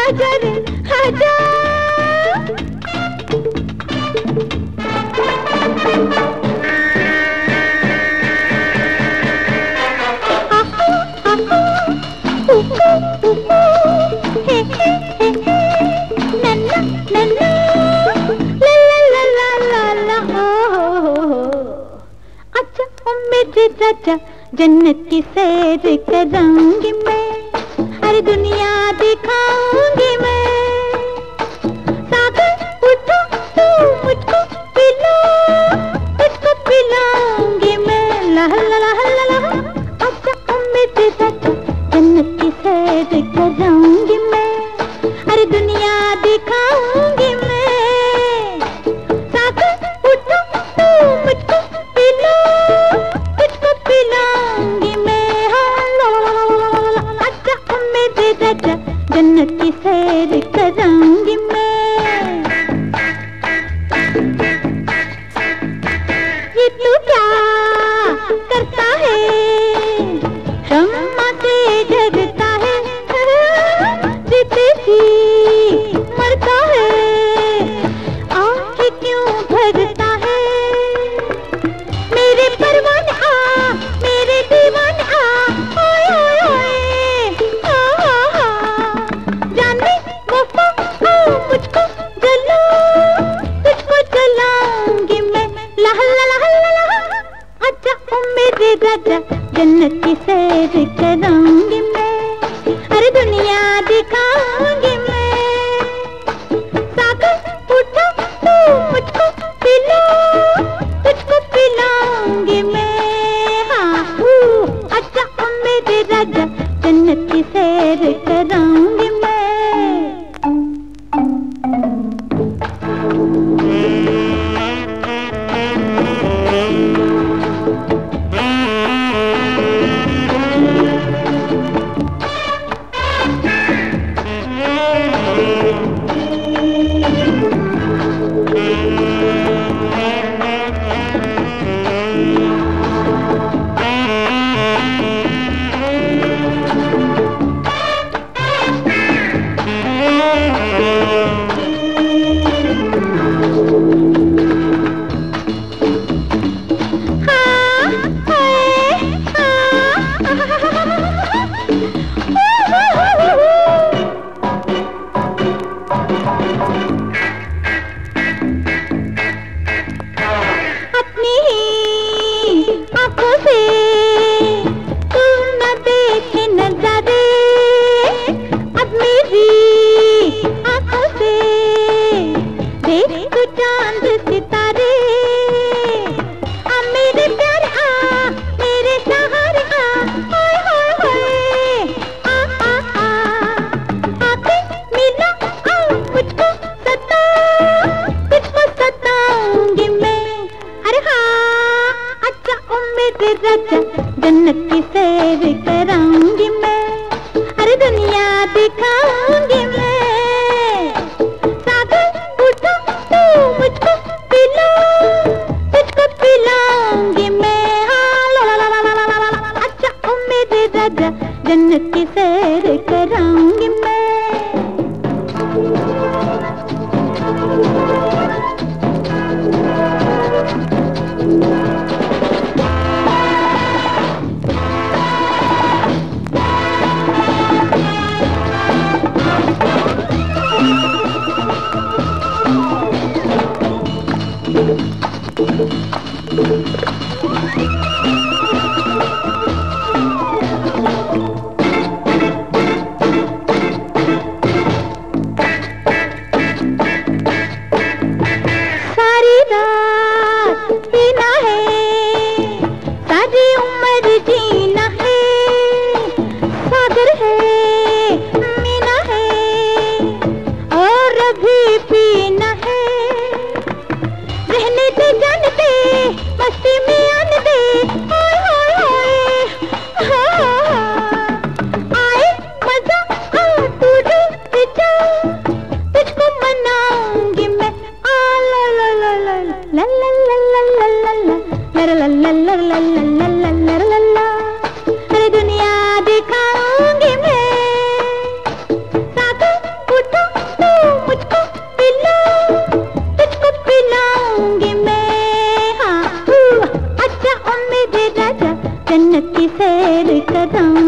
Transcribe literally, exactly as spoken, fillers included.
आजा रे आजा। राजा जन्नत की सैर कराऊंगी मैं, हर दुनिया दिखाऊंगी मैं। सागर उठो तो मुझको पिला, तुझको पिलाऊंगी मैं। ला ला ला ला ला। अच्छा ओ मेरे राजा जन्नत की सैर कराऊंगी मैं, हर दुनिया दिखाऊंगी मैं। सागर उठो तो मुझको पिला, पिलाऊंगी मैं। अच्छा मेरे राजा जन्नत की सैर कराऊंगी मैं। ये तू क्या करता है, शम्मा से डरता है, जीते जी मरता है, आंखें क्यों भरता है। मेरे परवाने आ, मेरे दीवाने आ, ओए ओए ओए, आ आ आ। जाने वफा आ मुझको जला, तुझको जलाऊंगी मैं। ला ला ला ला ला। अच्छा ओ मेरे राजा जन्नत की सैर कराऊंगी मैं, हर दुनिया दिखाऊंगी मैं। सागर उठो तो मुझको पिला, तुझको पिलाऊंगी मैं। हाँ अच्छा ओ मेरे राजा जन्नत की सैर कराऊंगी मैं। राजा जन्नत की सैर कराऊंगी मैं, हर दुनिया दिखाऊंगी मैं। सागर उठो तो मुझको पिला, तुझको पिलाऊंगी मैं। हाँ ला ला ला ला ला ला। अच्छा ओ मेरे राजा जन्नत की सैर कराऊंगी मैं। सारी रात पीना है, सारी उम्र जीना है। सागर है मीना है और अभी पीना है। रहने दे जाने दे, मस्ती में आने दे। हाय हाय हाय हाँ, आए मजा आ तू रुक जा, तुझको मनाऊंगी मैं। आ ला ला ला ला ला ला ला ला ला ला ला ला ला ला ला ला ला ला ला। हर दुनिया दिखाऊंगी मैं। सागर कदम